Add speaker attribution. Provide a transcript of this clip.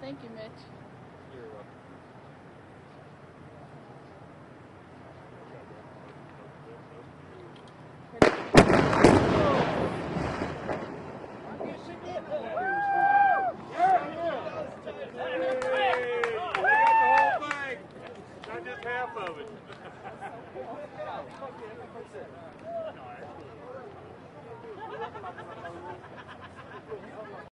Speaker 1: Thank you, Mitch.
Speaker 2: You're welcome. Not just half of it.